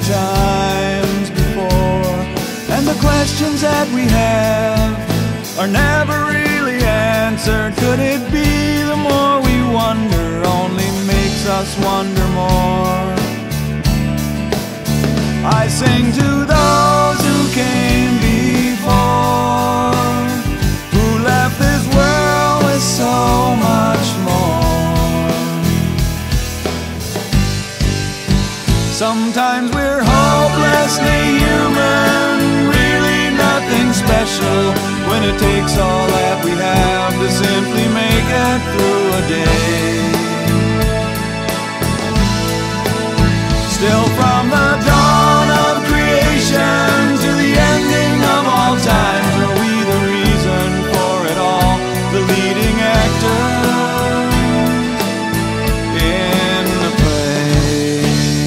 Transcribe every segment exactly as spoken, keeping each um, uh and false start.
times before, and the questions that we have are never really answered. Could it be the more we wonder only makes us wonder more? I sing to those who came before, who left this world with so much more. Sometimes we're hopelessly human, really nothing special, when it takes all that we have to simply make it through a day. Still, from the dawn of creation to the ending of all times, are we the reason for it all, the leading actor in the play?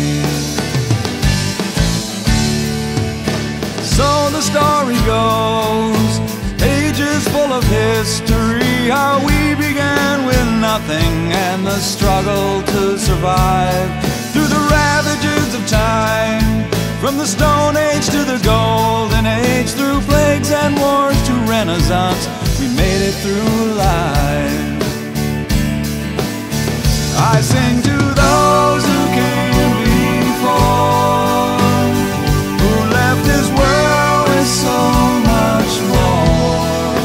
So the story goes, ages full of history, how we began with nothing and the struggle to survive through the ravages of time, from the Stone Age to the Golden Age, through plagues and wars to Renaissance, we made it through alive. I sing to those who came before, who left this world with so much more.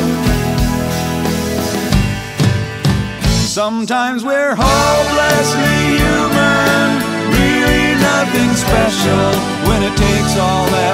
Sometimes we're hopelessly human, really nothing special, when it takes all that